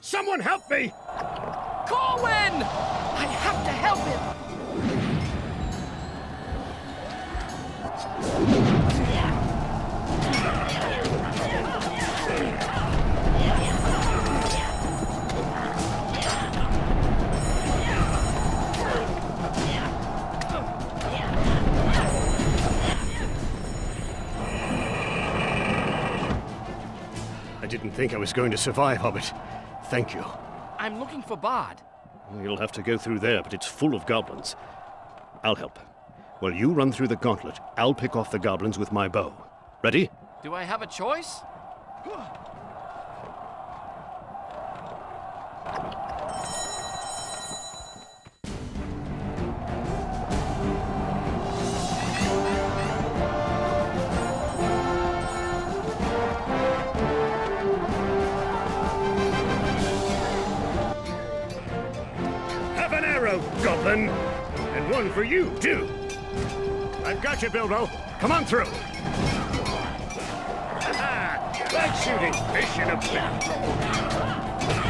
Someone help me! Corwin! I have to help him! I didn't think I was going to survive, Hobbit. Thank you. I'm looking for Bard. You'll have to go through there, but it's full of goblins. I'll help. While you run through the gauntlet, I'll pick off the goblins with my bow. Ready? Do I have a choice? Have an arrow, goblin! And one for you, too! I've got you, Bilbo. Come on through! Ha-ha! Like shooting fish in a barrel.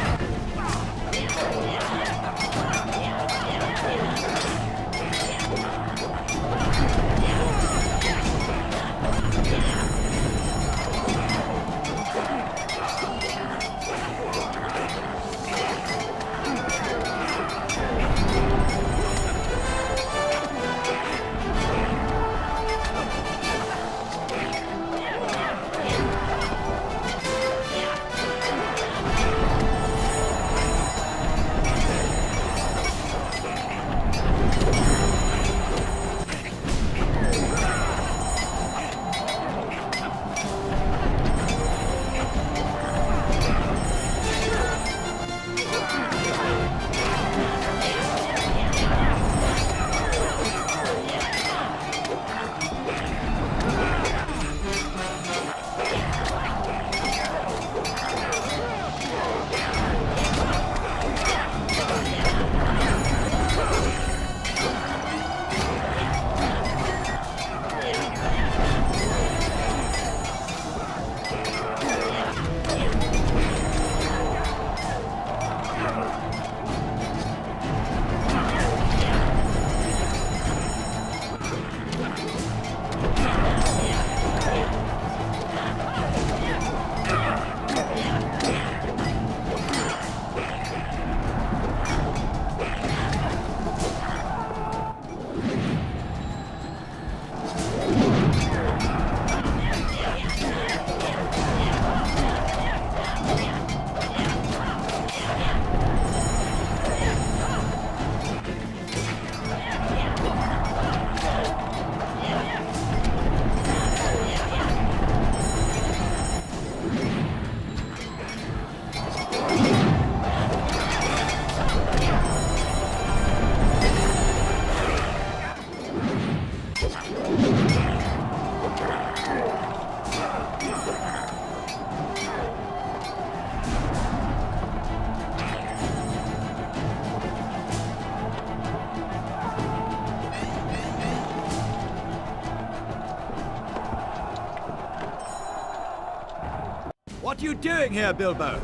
What are you doing here, Bilbo?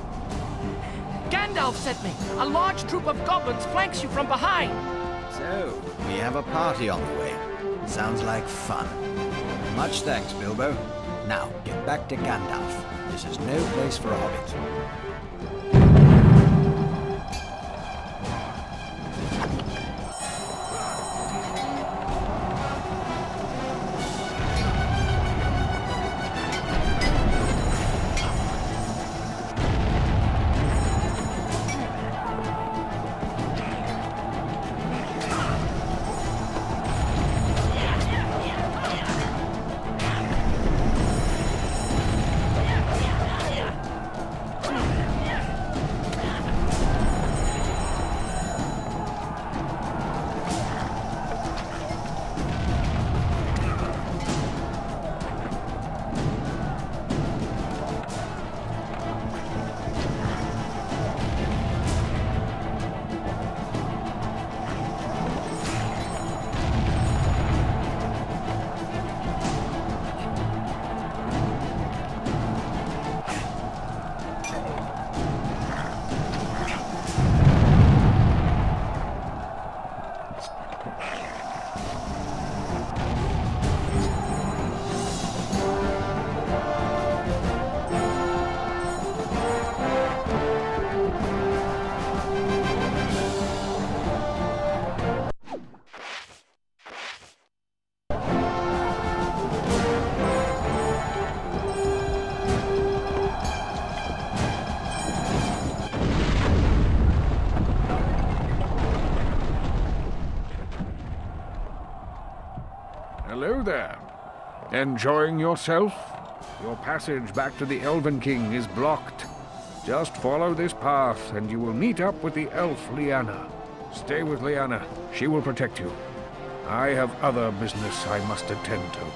Gandalf sent me. A large troop of goblins flanks you from behind. So, we have a party on the way. Sounds like fun. Much thanks, Bilbo. Now, get back to Gandalf. This is no place for a hobbit. Hello there. Enjoying yourself? Your passage back to the Elven King is blocked. Just follow this path, and you will meet up with the elf Lyanna. Stay with Lyanna. She will protect you. I have other business I must attend to.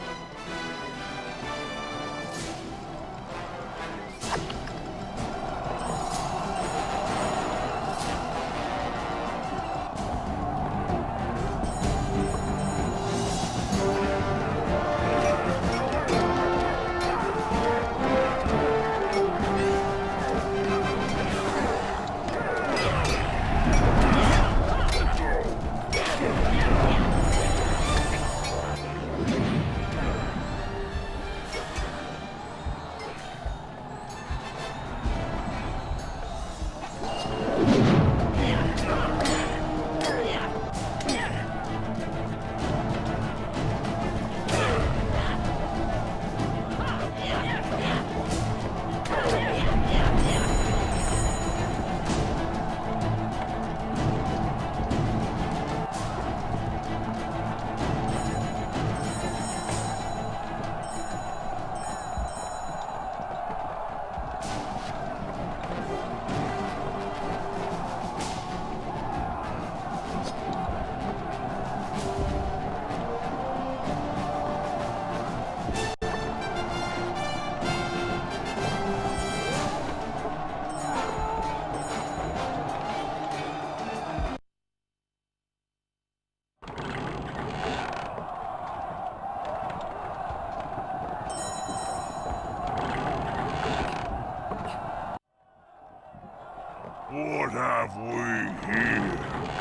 What have we here?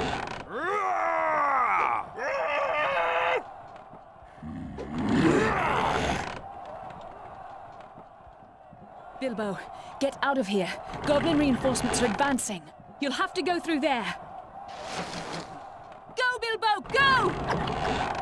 Bilbo, get out of here. Goblin reinforcements are advancing. You'll have to go through there. Go, Bilbo, go!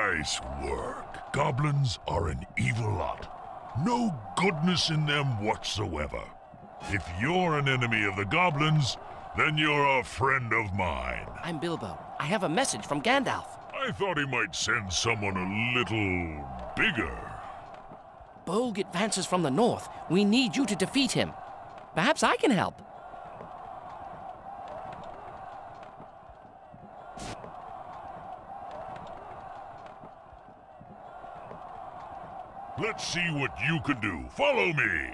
Nice work. Goblins are an evil lot. No goodness in them whatsoever. If you're an enemy of the goblins, then you're a friend of mine. I'm Bilbo. I have a message from Gandalf. I thought he might send someone a little bigger. Bolg advances from the north. We need you to defeat him. Perhaps I can help. Let's see what you can do. Follow me!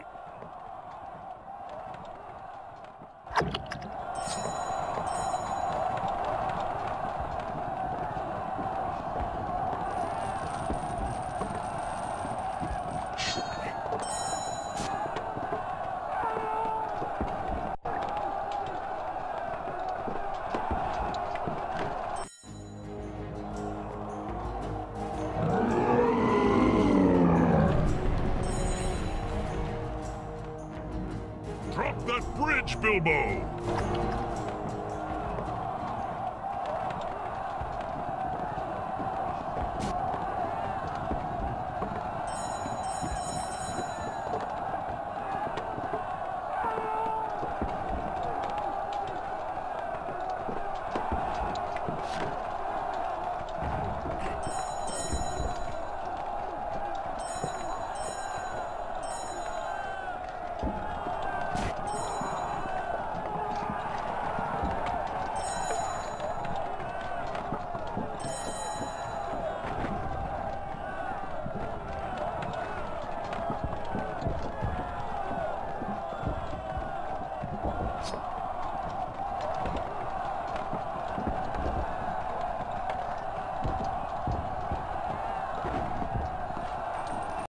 Drop that bridge, Bilbo!